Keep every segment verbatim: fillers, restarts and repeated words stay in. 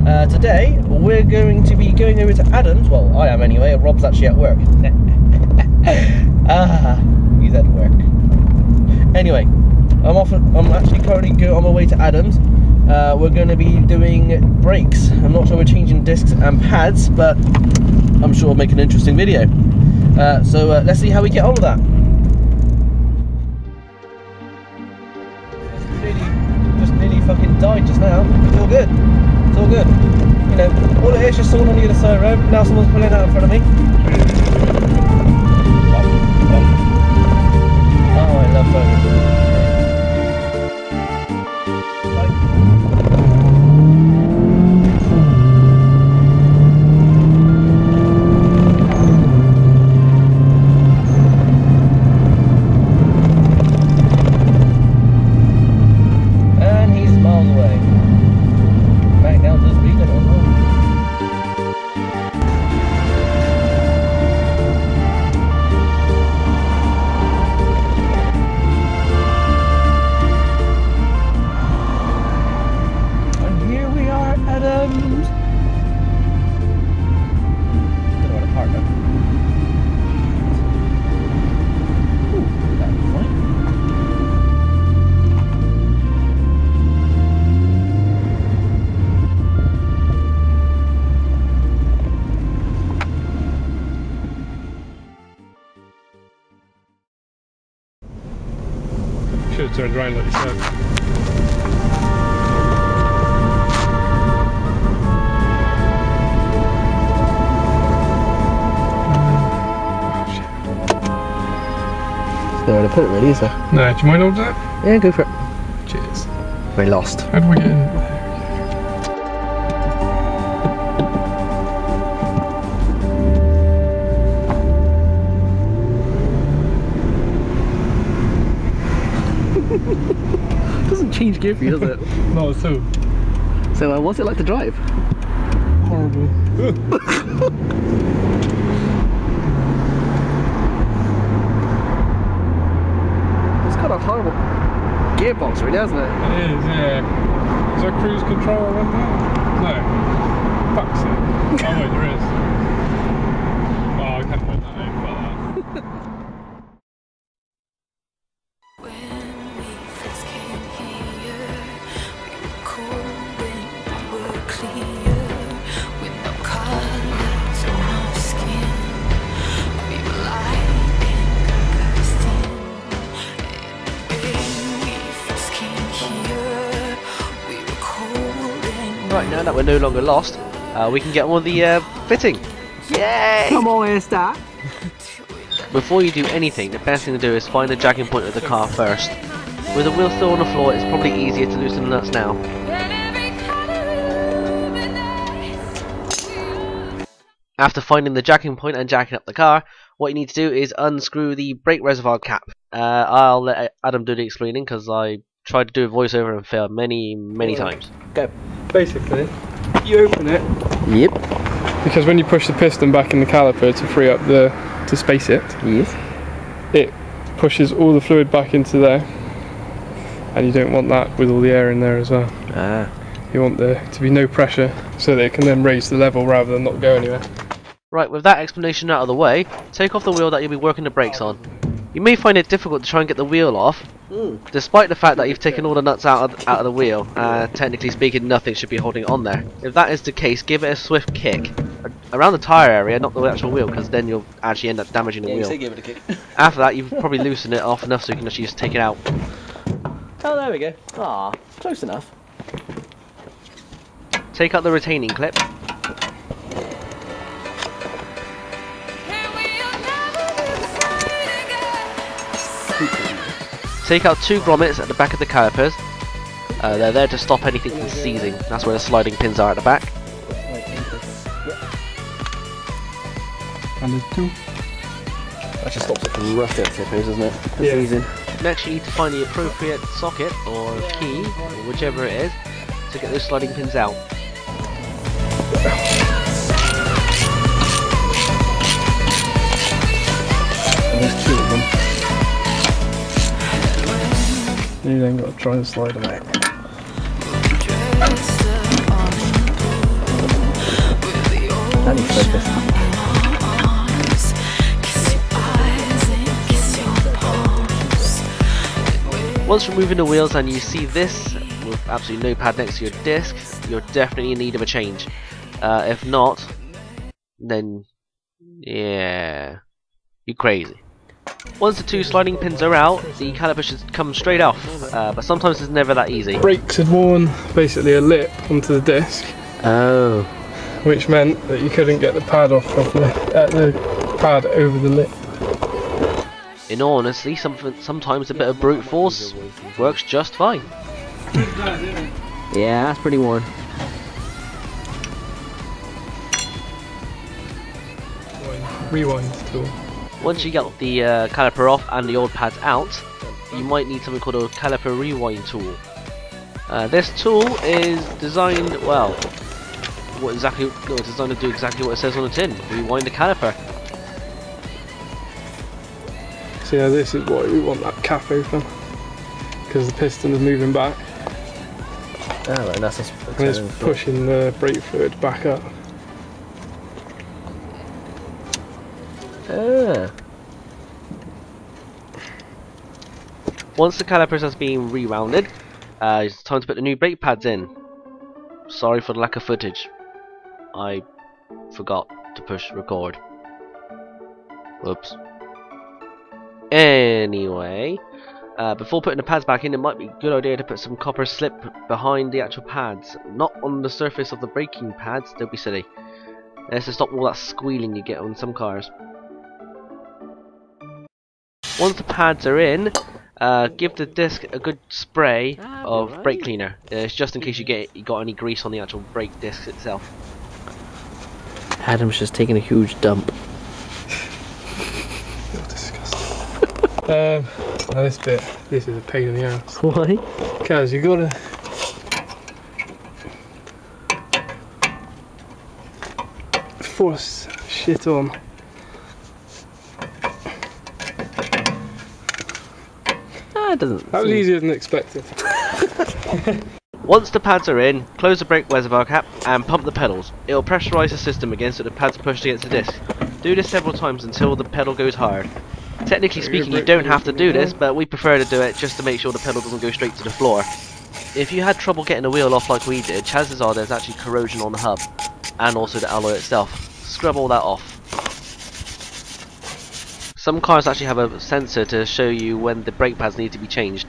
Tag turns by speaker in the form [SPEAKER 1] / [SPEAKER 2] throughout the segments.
[SPEAKER 1] Uh, today we're going to be going over to Adam's. Well, I am anyway. Rob's actually at work. Ah, he's at work. Anyway, I'm off. I'm actually currently go on my way to Adam's. Uh, we're going to be doing brakes. I'm not sure we're changing discs and pads, but I'm sure we'll make an interesting video. Uh, so uh, let's see how we get on with that. Nearly, just nearly fucking died just now. It's all good. It's all good. You know, all it is just someone on the other side of the road. Now someone's pulling out in front of me. Oh, I love photos.
[SPEAKER 2] Should have turned around like you said.
[SPEAKER 1] Nowhere to put it really, is there?
[SPEAKER 2] No, do you mind holding that?
[SPEAKER 1] Yeah, go for it.
[SPEAKER 2] Cheers.
[SPEAKER 1] Very lost.
[SPEAKER 2] How do we get in?
[SPEAKER 1] Doesn't change gear for you, does it?
[SPEAKER 2] Not at all.
[SPEAKER 1] So, uh, what's it like to drive?
[SPEAKER 2] Horrible.
[SPEAKER 1] It's got a horrible gearbox, really, hasn't it?
[SPEAKER 2] It is, yeah. Is there cruise control on that? No. Fuck's sake. Oh wait, there is. Oh, I can't put that in for that.
[SPEAKER 1] Right, now that we're no longer lost, uh, we can get on with the uh, fitting. Yay!
[SPEAKER 3] Come on, here's that.
[SPEAKER 1] Before you do anything, the best thing to do is find the jacking point of the car first. With the wheel still on the floor, it's probably easier to loosen the nuts now. After finding the jacking point and jacking up the car, what you need to do is unscrew the brake reservoir cap. Uh, I'll let Adam do the explaining because I tried to do a voiceover and failed many, many times. Go.
[SPEAKER 2] Basically, you open it.
[SPEAKER 1] Yep.
[SPEAKER 2] Because when you push the piston back in the caliper to free up the to space it,
[SPEAKER 1] yes,
[SPEAKER 2] it pushes all the fluid back into there, and you don't want that with all the air in there as well.
[SPEAKER 1] Ah.
[SPEAKER 2] You want there to be no pressure so that it can then raise the level rather than not go anywhere.
[SPEAKER 1] Right, with that explanation out of the way, take off the wheel that you'll be working the brakes on. You may find it difficult to try and get the wheel off, mm. despite the fact that you've taken all the nuts out of, out of the wheel. Uh, technically speaking, nothing should be holding on there. If that is the case, give it a swift kick. Around the tyre area, not the actual wheel, because then you'll actually end up damaging the
[SPEAKER 3] Yeah,
[SPEAKER 1] wheel.
[SPEAKER 3] you say give it a kick.
[SPEAKER 1] After that, you've probably loosened it off enough so you can actually just take it out.
[SPEAKER 3] Oh, there we go. Ah, close enough.
[SPEAKER 1] Take out the retaining clip. Take out two grommets at the back of the calipers. Uh, they're there to stop anything from seizing. That's where the sliding pins are at the back.
[SPEAKER 2] And there's two.
[SPEAKER 3] That just stops it from rusting, I suppose, doesn't it? For
[SPEAKER 2] Yeah.
[SPEAKER 3] season.
[SPEAKER 1] Next, you need to find the appropriate socket or key, or whichever it is, to get those sliding pins out.
[SPEAKER 3] And there's two of them.
[SPEAKER 2] You then got to try and slide them out.
[SPEAKER 3] And he's focused.
[SPEAKER 1] Once removing the wheels and you see this with absolutely no pad next to your disc, you're definitely in need of a change. Uh, if not, then yeah, you're crazy. Once the two sliding pins are out, the caliper should come straight off, uh, but sometimes it's never that easy.
[SPEAKER 2] Brakes had worn basically a lip onto the disc.
[SPEAKER 3] Oh.
[SPEAKER 2] Which meant that you couldn't get the pad off properly, uh, the pad over the lip.
[SPEAKER 1] In all honesty, something, sometimes a bit of brute force works just fine.
[SPEAKER 3] Yeah, that's pretty worn.
[SPEAKER 2] Rewind tool.
[SPEAKER 1] Once you get the uh, caliper off and the old pads out, you might need something called a caliper rewind tool. Uh, this tool is designed, well, what exactly? No, it's designed to do exactly what it says on the tin. Rewind the caliper.
[SPEAKER 2] So yeah, this is why we want that cap open, because the piston is moving back.
[SPEAKER 3] Oh, right, and that's just
[SPEAKER 2] And it's pushing the brake fluid back up.
[SPEAKER 3] Ah.
[SPEAKER 1] Once the calipers has been rewounded, uh, it's time to put the new brake pads in. Sorry for the lack of footage. I forgot to push record. Whoops. Anyway, uh, before putting the pads back in, it might be a good idea to put some copper slip behind the actual pads, not on the surface of the braking pads. Don't be silly. That's to stop all that squealing you get on some cars. Once the pads are in, uh, give the disc a good spray of right. brake cleaner. Uh, it's just in case you get you got any grease on the actual brake disc itself.
[SPEAKER 3] Adam's just taking a huge dump.
[SPEAKER 2] You're disgusting. um, now this bit, this is a pain in the ass.
[SPEAKER 3] Why?
[SPEAKER 2] Because you gotta force shit on.
[SPEAKER 3] That doesn't.
[SPEAKER 2] That was
[SPEAKER 3] seem...
[SPEAKER 2] easier than expected.
[SPEAKER 1] Once the pads are in, close the brake reservoir cap and pump the pedals. It will pressurise the system again so the pads are pushed against the disc. Do this several times until the pedal goes hard. Technically speaking, you don't have to do this, but we prefer to do it just to make sure the pedal doesn't go straight to the floor. If you had trouble getting the wheel off like we did, chances are there's actually corrosion on the hub and also the alloy itself. Scrub all that off. Some cars actually have a sensor to show you when the brake pads need to be changed.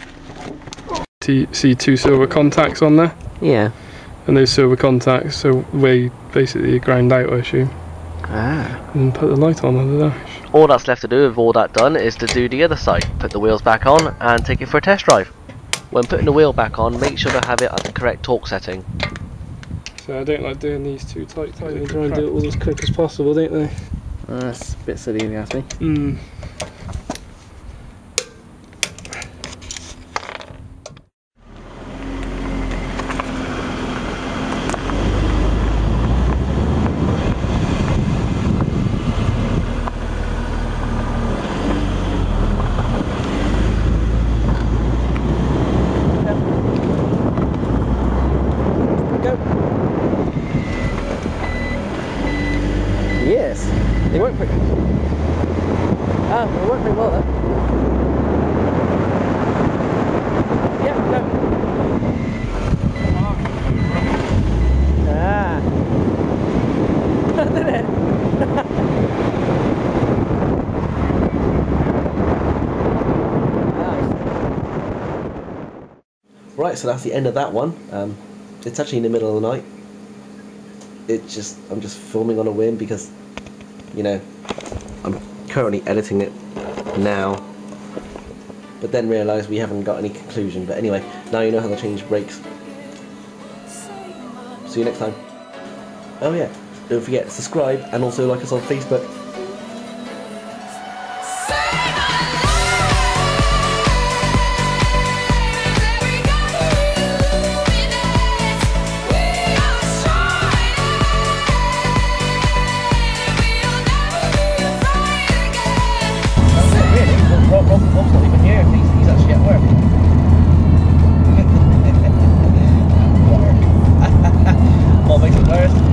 [SPEAKER 2] See two silver contacts on there?
[SPEAKER 3] Yeah.
[SPEAKER 2] And those silver contacts, so where you basically ground out, I assume.
[SPEAKER 3] Ah.
[SPEAKER 2] And put the light on on the dash.
[SPEAKER 1] All that's left to do with all that done is to do the other side. Put the wheels back on and take it for a test drive. When putting the wheel back on, make sure to have it at the correct torque setting.
[SPEAKER 2] So I don't like doing these too tight. tight they try and do it all as quick as possible, don't they?
[SPEAKER 3] Uh, that's a bit silly if you ask me.
[SPEAKER 2] Mm.
[SPEAKER 3] Yes, they work pretty. Ah, they work pretty well though. Yeah, go. Ah, did it? Nice.
[SPEAKER 4] Right, so that's the end of that one. Um, it's actually in the middle of the night. It's just I'm just filming on a whim because, you know, I'm currently editing it now, but then realised we haven't got any conclusion. But anyway, now you know how to change brakes. See you next time. Oh yeah, don't forget to subscribe and also like us on Facebook. Rob's not even here, he's, he's actually at work. What makes it worse?